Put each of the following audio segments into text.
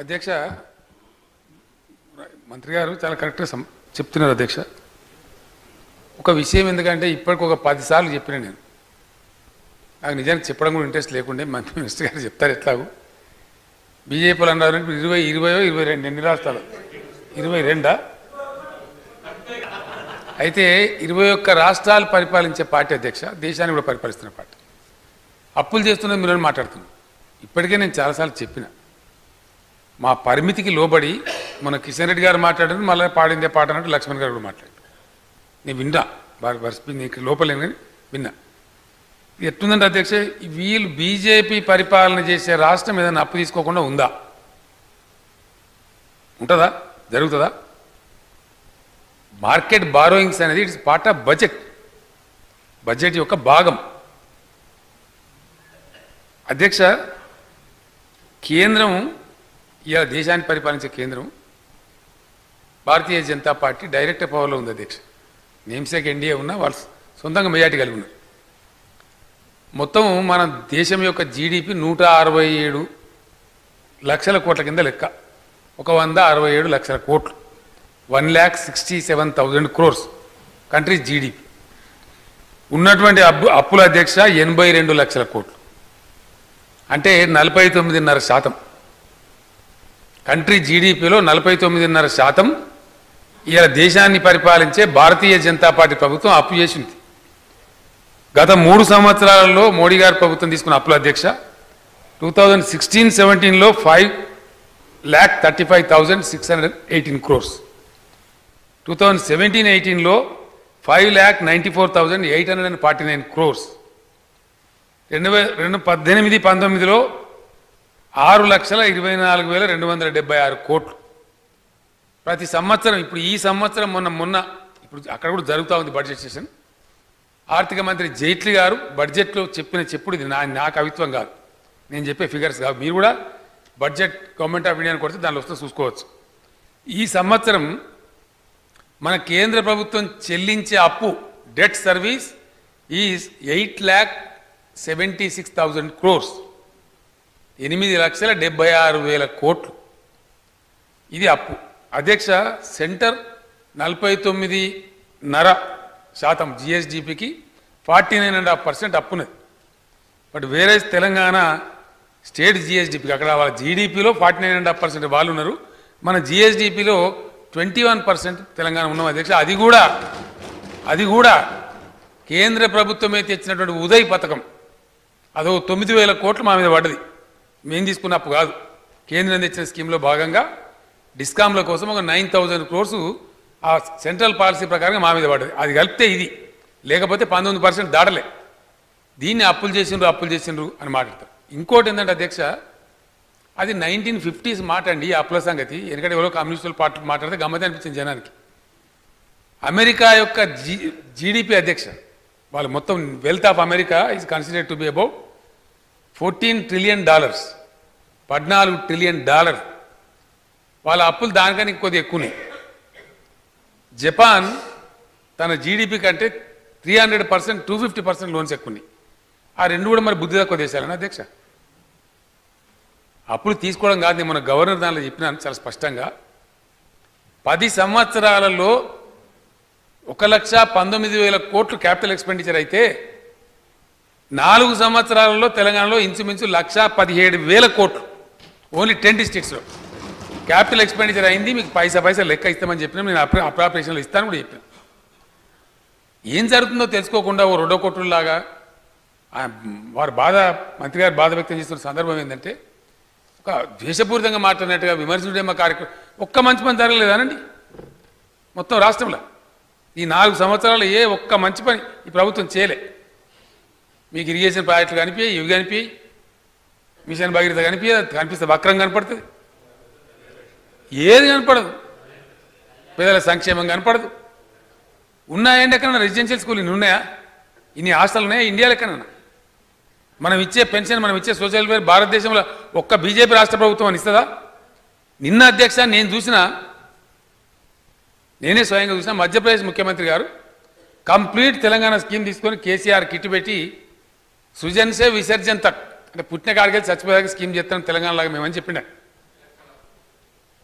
అధ్యక్ష మంత్రి గారు చాలా కరెక్ట్గా చెప్తున్నారు అధ్యక్ష. ఒక విషయం ఎందుకంటే ఇప్పటికి ఒక 10 సార్లు చెప్పిన నేను, నాకు నిజానికి చెప్పడం కూడా ఇంట్రెస్ట్ లేకుండే. మంత్రి మినిస్టర్ గారు చెప్తారు ఎట్లాగూ. బీజేపీలు అన్నారు 22 ఎన్ని రాష్ట్రాలు 22 అయితే 21 రాష్ట్రాలు పరిపాలించే పార్టీ అధ్యక్ష, దేశాన్ని కూడా పరిపాలిస్తున్న పార్టీ. అప్పులు చేస్తున్నది మీరు మాట్లాడుతున్నాం. ఇప్పటికే నేను చాలాసార్లు చెప్పిన, మా పరిమితికి లోబడి మన కిషన్ రెడ్డి గారు మాట్లాడారు, మళ్ళీ పాడిందే పాట అన్నట్టు లక్ష్మణ్ గారు కూడా మాట్లాడారు. నేను విన్నా, నీకు లోపలేను కానీ విన్నా. ఎట్లుందంటే అధ్యక్ష, వీళ్ళు బీజేపీ పరిపాలన చేసే రాష్ట్రం ఏదైనా అప్పు తీసుకోకుండా ఉందా? ఉంటుందా? జరుగుతుందా? మార్కెట్ బారోయింగ్స్ అనేది ఇట్స్ పార్ట్ ఆఫ్ బడ్జెట్ యొక్క భాగం అధ్యక్ష. కేంద్రం ఇలా దేశాన్ని పరిపాలించే కేంద్రం భారతీయ జనతా పార్టీ డైరెక్ట్ పవర్లో ఉంది అధ్యక్ష. నేమ్సేక్ ఎన్డీఏ ఉన్నా వాళ్ళు సొంతంగా మెజార్టీ కలిగి ఉన్నారు. మొత్తం మన దేశం యొక్క జీడిపి 167 లక్షల కోట్ల కింద లెక్క. 167 లక్షల కోట్లు, 1,67,000 crores కంట్రీ జీడిపి. ఉన్నటువంటి అప్పుల అధ్యక్ష 82 లక్షల కోట్లు, అంటే 49.5%. కంట్రీ జీడిపిలో 49.5% ఇలా దేశాన్ని పరిపాలించే భారతీయ జనతా పార్టీ ప్రభుత్వం అప్పు చేసింది. గత 3 సంవత్సరాలలో మోడీ గారి ప్రభుత్వం తీసుకున్న అప్పుల అధ్యక్ష 2016-17లో 5,35,618 crores, 2017-18లో 5,94,849 crores, 2018-19లో 6,24,276 కోట్లు. ప్రతి సంవత్సరం, ఇప్పుడు ఈ సంవత్సరం మొన్న ఇప్పుడు అక్కడ కూడా జరుగుతూ ఉంది బడ్జెట్ సెషన్. ఆర్థిక మంత్రి జైట్లీ గారు బడ్జెట్లో చెప్పిన చెప్పుడు ఇది నా కవిత్వం కాదు, నేను చెప్పే ఫిగర్స్ కాదు. మీరు కూడా బడ్జెట్ గవర్నమెంట్ ఆఫ్ ఇండియాని కొడితే దానిలో వస్తే చూసుకోవచ్చు. ఈ సంవత్సరం మన కేంద్ర ప్రభుత్వం చెల్లించే అప్పు డెట్ సర్వీస్ ఈజ్ 8,76,000 crores, 8,76,000 కోట్లు. ఇది అప్పు అధ్యక్ష. సెంటర్ 49.5% జిఎస్డిపికి 49.5% అప్పున్నది. బట్ వేరే తెలంగాణ స్టేట్ జిఎస్డిపికి, అక్కడ వాళ్ళ జీడిపిలో 49.5% వాళ్ళు ఉన్నారు, మన జిఎస్డిపిలో 21% తెలంగాణ ఉన్నాం అధ్యక్ష. అది కూడా కేంద్ర ప్రభుత్వమే తెచ్చినటువంటి ఉదయ్ పథకం, అదో 9,000 కోట్లు మా మీద పడ్డది. మేము తీసుకున్న అప్పు కాదు, కేంద్రం తెచ్చిన స్కీమ్లో భాగంగా డిస్కామ్ల కోసం ఒక 9,000 crores ఆ సెంట్రల్ పాలసీ ప్రకారంగా మా మీద పడ్డది. అది కలిపితే ఇది, లేకపోతే 19% దాటలే. దీన్ని అప్పులు చేసిండ్రు అని మాట్లాడతారు. ఇంకోటి ఏంటంటే అధ్యక్ష, అది 1950s మాట అండి ఈ అప్పుల సంగతి. ఎందుకంటే ఎవరో కమ్యూనిస్టుల పార్టీ మాట్లాడితే గమ్మతి అనిపించింది జనానికి. అమెరికా యొక్క జీడిపి అధ్యక్ష, వాళ్ళు మొత్తం wealth of America is considered to be about $14 trillion, $14 trillion. వాళ్ళ అప్పులు దానికని ఇంకొద్ది ఎక్కువనే. జపాన్ తన జీడిపి కంటే 300%, 250% లోన్స్ ఎక్కువన్నాయి. ఆ రెండు కూడా మరి బుద్ధి తక్కువ దేశాలని అధ్యక్ష. అప్పులు తీసుకోవడం కాదు, మన గవర్నర్ దానిలో చెప్పినాను చాలా స్పష్టంగా. 10 సంవత్సరాలలో 1,19,000 కోట్లు క్యాపిటల్ ఎక్స్పెండిచర్ అయితే 4 సంవత్సరాలలో తెలంగాణలో ఇంచుమించు 1,17,000 కోట్లు ఓన్లీ 10 districtsలో క్యాపిటల్ ఎక్స్పెండిచర్ అయింది. మీకు పైసా లెక్క ఇస్తామని చెప్పినా, నేను అప్రాపరేషన్లో ఇస్తాను కూడా చెప్పాను. ఏం జరుగుతుందో తెలుసుకోకుండా ఓ 2 కోట్లలాగా వారు మంత్రి గారు బాధ వ్యక్తం చేస్తున్న సందర్భం ఏంటంటే, ఒక ద్వేషపూరితంగా మాట్లాడినట్టుగా విమర్శించే మా కార్యక్రమం ఒక్క మంచి పని జరగలేదానండి మొత్తం రాష్ట్రంలో. ఈ 4 సంవత్సరాలు ఏ ఒక్క మంచి పని ఈ ప్రభుత్వం చేయలే. మీకు ఇరిగేషన్ ప్రాజెక్టులు కనిపించాయి, ఇవి కనిపించాయి, మిషన్ భగీరథ కనిపిస్తే వక్రం కనపడుతుంది, ఏది కనపడదు. పేదల సంక్షేమం కనపడదు. ఉన్నాయండి ఎక్కడన్నా రెసిడెన్షియల్ స్కూల్ ఇన్ని ఉన్నాయా? ఇన్ని హాస్టల్ ఉన్నాయా ఇండియాలో ఎక్కడన్నా? మనం ఇచ్చే పెన్షన్, మనం ఇచ్చే సోషల్ వెల్ఫేర్ భారతదేశంలో ఒక్క బీజేపీ రాష్ట్ర ప్రభుత్వం అని ఇస్తుందా? నిన్న అధ్యక్ష నేనే స్వయంగా చూసిన మధ్యప్రదేశ్ ముఖ్యమంత్రి గారు కంప్లీట్ తెలంగాణ స్కీమ్ తీసుకొని కేసీఆర్ కిట్ పెట్టి సృజన్ సే విసర్జన్ తక్, అంటే పుట్టిన కాడికి చచ్చిపోయాక స్కీమ్ చేస్తాం తెలంగాణ లాగా మేమని చెప్పిండ.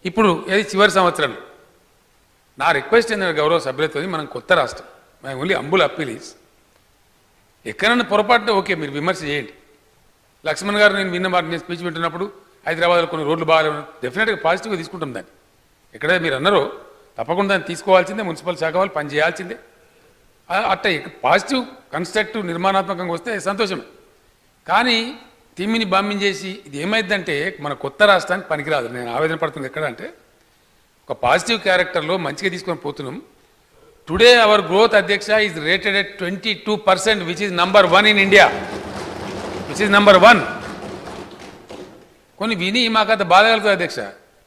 ఇప్పుడు ఏది చివరి సంవత్సరాలు నా రిక్వెస్ట్ ఏంటంటే గౌరవ సభ్యులతో మనం కొత్త రాష్ట్రం my only humble appeal is ఎక్కడన్నా పొరపాటున ఓకే మీరు విమర్శ చేయండి. లక్ష్మణ్ గారు నేను విన్న మాట నేను స్పీచ్ వింటున్నప్పుడు హైదరాబాద్లో కొన్ని రోడ్లు బాగాలేవు డెఫినెట్గా పాజిటివ్గా తీసుకుంటాం దాన్ని. ఎక్కడైతే మీరు అన్నారో తప్పకుండా దాన్ని తీసుకోవాల్సిందే, మున్సిపల్ శాఖ వాళ్ళు పని చేయాల్సిందే. అట్ట పాజిటివ్ కన్స్ట్రక్టివ్ నిర్మాణాత్మకంగా వస్తే సంతోషమే. కానీ తిమ్మిని బాంబించేసి ఇది ఏమైందంటే మన కొత్త రాష్ట్రానికి పనికిరాదు. నేను ఆవేదన పడుతుంది ఎక్కడ అంటే ఒక పాజిటివ్ క్యారెక్టర్లో మంచిగా తీసుకొని పోతున్నాం. టుడే అవర్ గ్రోత్ అధ్యక్ష is rated at 22%, which is number 1 in India, which is number 1. కొన్ని విని మాకంత బాధ కలుగుతుంది అధ్యక్ష.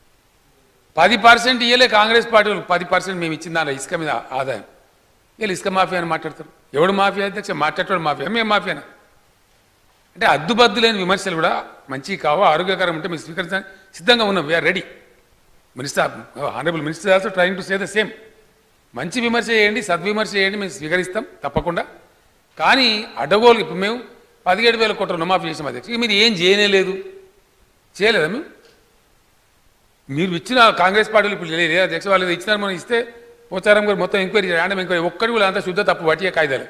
10% ఇయ్యలే కాంగ్రెస్ పార్టీ 10% మేము ఇచ్చింది దాని ఇసుక మీద ఆదాయం. వీళ్ళు ఇసుక మాఫియా అని మాట్లాడతారు. ఎవడు మాఫియా అధ్యక్ష? మాట్లాడేవాడు మాఫియా, మేము మాఫియానా? అంటే అద్దుబద్దు లేని విమర్శలు కూడా మంచివి కావు, ఆరోగ్యకరం ఉంటే మేము స్వీకరించడానికి సిద్ధంగా ఉన్నాం. We're ready. Minister honourable minister also trying to say the same. మంచి విమర్శ చేయండి, సద్విమర్శ చేయండి, మేము స్వీకరిస్తాం తప్పకుండా. కానీ అడ్డగోలు ఇప్పుడు మేము 17,000 కోట్ల రుణమాఫీ చేసాం అధ్యక్ష. మీరు ఏం చేయలేదు, చేయలేదా? మీరు ఇచ్చిన కాంగ్రెస్ పార్టీలు ఇప్పుడు లేదు అధ్యక్ష. వాళ్ళు ఇచ్చినారు, మనం ఇస్తే పోచారం గారు మొత్తం ఎంక్వైరీ ర్యాండమ్ ఎంక్వైరీ ఒక్కడి కూడా అంతా శుద్ధ తప్పు వడ్డీ కాయిదాలు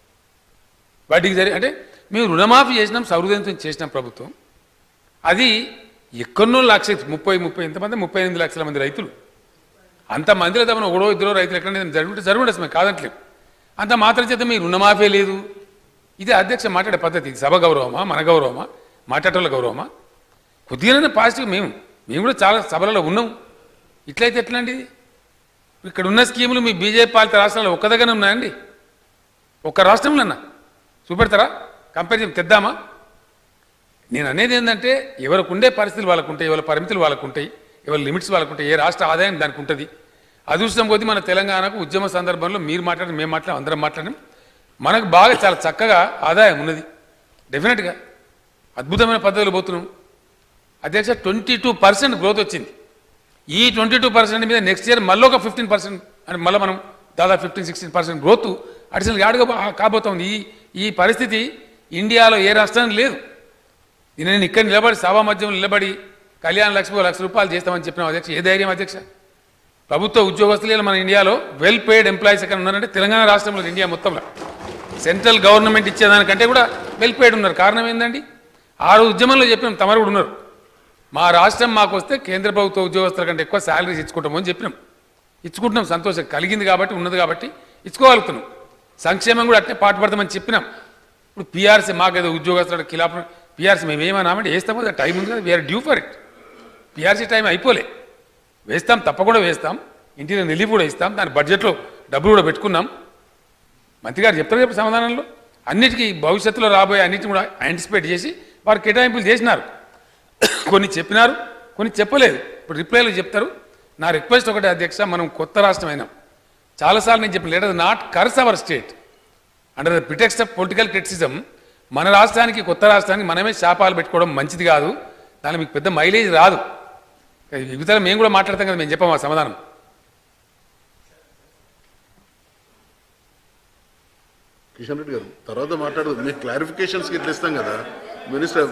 వాటికి సరే. అంటే మేము రుణమాఫీ చేసినాం, సౌహృదయంతో చేసినాం ప్రభుత్వం. అది ఎక్కడో 30 ఎంతమంది 38 లక్షల మంది రైతులు. అంతమందిలో తప్ప ఒకడో ఇద్దరు రైతులు ఎక్కడ జరుగుండొచ్చు, మేము కాదంటలేము. అంత మాత్రం చేత మీ రుణమాఫీ లేదు. ఇది అధ్యక్ష మాట్లాడే పద్ధతి. ఇది సభ గౌరవమా, మన గౌరవమా, మాట్లాడేటోళ్ళ గౌరవమా? కొద్దిగానే పాజిటివ్ మేము కూడా చాలా సభలలో ఉన్నాం. ఇట్లయితే ఎట్లా అండి? ఇక్కడ ఉన్న స్కీములు మీ బీజేపీ పాలిత రాష్ట్రాల్లో ఒక్క దగ్గర ఉన్నాయండి? ఒక్క రాష్ట్రంలో అన్నా చూపెడతారా? కంపారిజన్ తెద్దామా? నేను అనేది ఏంటంటే ఎవరికి ఉండే పరిస్థితులు వాళ్ళకు ఉంటాయి, ఎవరి పరిమితులు వాళ్ళకు ఉంటాయి, ఎవరి లిమిట్స్ వాళ్ళకు ఉంటాయి, ఏ రాష్ట్ర ఆదాయం దానికి ఉంటుంది. అదృష్టం కొద్దీ మన తెలంగాణకు ఉద్యమ సందర్భంలో మీరు మాట్లాడి మేము మాట్లాడి అందరం మాట్లాడినాం. మనకు బాగా చాలా చక్కగా ఆదాయం ఉన్నది. డెఫినెట్గా అద్భుతమైన పద్ధతిలో పోతున్నాం అధ్యక్ష. 22% గ్రోత్ వచ్చింది. ఈ 22% మీద నెక్స్ట్ ఇయర్ మళ్ళీ ఒక 15% అంటే మళ్ళీ మనం దాదాపు 15-16% గ్రోత్ అడిషనల్ యాడ్గా కాబోతోంది. ఈ పరిస్థితి ఇండియాలో ఏ రాష్ట్రానికి లేదు. నేను ఇక్కడ నిలబడి సభా మధ్యంలో నిలబడి కళ్యాణ లక్ష్మి ₹1,00,000 చేస్తామని చెప్పిన అధ్యక్ష. ఏ ధైర్యం అధ్యక్ష? ప్రభుత్వ ఉద్యోగస్తులు మన ఇండియాలో వెల్ పెయిడ్ ఎంప్లాయీస్ ఎక్కడ ఉన్నారంటే తెలంగాణ రాష్ట్రంలో, ఇండియా మొత్తంలో సెంట్రల్ గవర్నమెంట్ ఇచ్చేదానికంటే కూడా వెల్ పెయిడ్ ఉన్నారు. కారణం ఏంటండి? ఆ రోజు ఉద్యమంలో చెప్పినాం, తమరు కూడా ఉన్నారు. మా రాష్ట్రం మాకు వస్తే కేంద్ర ప్రభుత్వ ఉద్యోగస్తుల కంటే ఎక్కువ శాలరీస్ ఇచ్చుకుంటామని చెప్పినాం. ఇచ్చుకుంటున్నాం, సంతోషం కలిగింది కాబట్టి, ఉన్నది కాబట్టి ఇచ్చుకోగలుగుతున్నాం. సంక్షేమం కూడా అట్నే పాటుపడతామని చెప్పినాం. ఇప్పుడు పీఆర్సీ మాకేదో ఉద్యోగస్తుల కిలాప పీఆర్సీ మేము ఏమన్నామంటే వేస్తామో టైం ఉంది కదా, we're due for it. PRC time అయిపోలే, వేస్తాం, తప్పకుండా వేస్తాం. ఇంటిలో రిలీఫ్ కూడా ఇస్తాం, దాని బడ్జెట్లో డబ్బులు కూడా పెట్టుకున్నాం. మంత్రి గారు చెప్తారు చెప్పి సమాధానంలో అన్నిటికీ భవిష్యత్తులో రాబోయే అన్నిటిని కూడా యాంటిసిపేట్ చేసి వారు కేటాయింపులు చేసినారు. కొన్ని చెప్పినారు, కొన్ని చెప్పలేదు. ఇప్పుడు రిప్లైలో చెప్తారు. నా రిక్వెస్ట్ ఒకటే అధ్యక్ష, మనం కొత్త రాష్ట్రం అయినాం. చాలాసార్లు నేను చెప్పిన let us not curse our state under the pretext of political criticism. మన రాష్ట్రానికి కొత్త రాష్ట్రానికి మనమే శాపాలు పెట్టుకోవడం మంచిది కాదు. దానికి మీకు పెద్ద మైలేజ్ రాదు. ఇతర మేము కూడా మాట్లాడతాం కదా, మేము చెప్పాము ఆ సమాధానం. కిషన్ రెడ్డి గారు తర్వాత మాట్లాడదు, మీకు క్లారిఫికేషన్స్కి ఇట్లా ఇస్తాం కదా మినిస్టర్.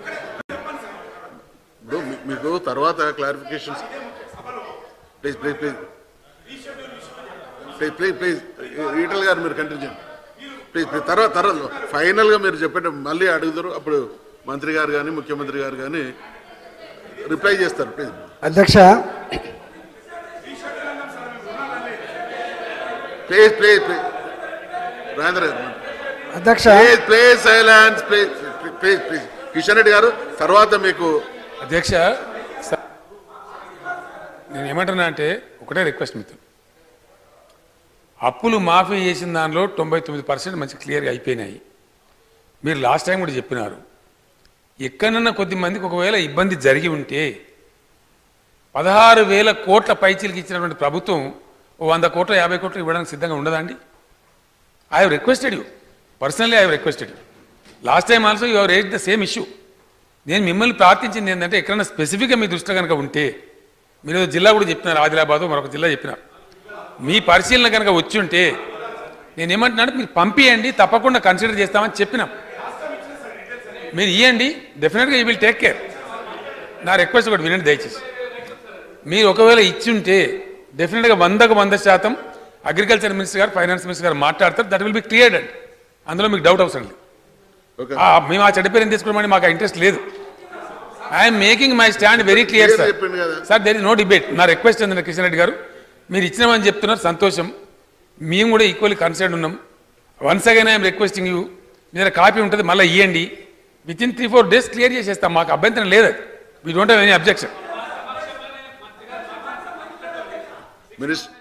ఇప్పుడు మీకు తర్వాత clarifications please please please please please please Etela గారు మీరు కంటిన్యూ ప్లీజ్ ప్లీజ్. తర్వాత ఫైనల్గా మీరు చెప్పండి, మళ్ళీ అడుగుతారు. అప్పుడు మంత్రి గారు కానీ ముఖ్యమంత్రి గారు కానీ రిప్లై చేస్తారు. ప్లీజ్ అధ్యక్ష. ప్లీజ్ ప్లీజ్ ప్లీజ్ రాజేంద్ర గారు అధ్యక్ష please please silence please please please. Kishan Reddy గారు తర్వాత మీకు. అధ్యక్ష నేను ఏమంటున్నా అంటే ఒకటే రిక్వెస్ట్ మిత్రులు, అప్పులు మాఫీ చేసిన దానిలో 99% మంచి క్లియర్గా అయిపోయినాయి. మీరు లాస్ట్ టైం కూడా చెప్పినారు. ఎక్కడన్నా కొద్ది మందికి ఒకవేళ ఇబ్బంది జరిగి ఉంటే 16,000 కోట్ల పైచీలకి ఇచ్చినటువంటి ప్రభుత్వం 100 కోట్ల 50 కోట్లు ఇవ్వడానికి సిద్ధంగా ఉండదండి? I have requested you personally, I have requested you. Last time also you have raised the same issue. నేను మిమ్మల్ని ప్రార్థించింది ఏంటంటే ఎక్కడన్నా స్పెసిఫిక్గా మీ దృష్టిలో కనుక ఉంటే, మీరు జిల్లా కూడా చెప్పినారు, ఆదిలాబాద్ మరొక జిల్లా చెప్పినారు, మీ పరిశీలన కనుక వచ్చి ఉంటే నేను ఏమంటున్నాను, మీరు పంపియండి, తప్పకుండా కన్సిడర్ చేస్తామని చెప్పినాం. మీరు ఇవ్వండి, డెఫినెట్గా యూ విల్ టేక్ కేర్. నా రిక్వెస్ట్ ఒకటి వినండి దయచేసి. మీరు ఒకవేళ ఇచ్చుంటే డెఫినెట్గా 100% అగ్రికల్చర్ మినిస్టర్ గారు ఫైనాన్స్ మినిస్టర్ గారు మాట్లాడతారు. దట్ విల్ బి క్లియర్డ్ అండి, అందులో మీకు డౌట్ అవసరం లేదు. ఓకే మేము ఆ చెడ్డ పేరుని తీసుకోవడం మాకు ఇంట్రెస్ట్ లేదు. I'm making my stand very clear sir. చెప్పింది కదా. Sir there is no debate. నా రిక్వెస్ట్ ఏంటంటే కిషన్ రెడ్డి గారు, మీరు ఇచ్చినామని చెప్తున్నారు, సంతోషం. మేము కూడా ఈక్వల్లీ కన్సర్న్ ఉన్నాం. Once again I'm requesting you, మీ దగ్గర కాపీ ఉంటుంది మళ్ళీ ఇవ్వండి. విత్ ఇన్ 3-4 days క్లియర్ చేసేస్తాం, మాకు అభ్యంతరం లేదు. We don't have any objection. Minister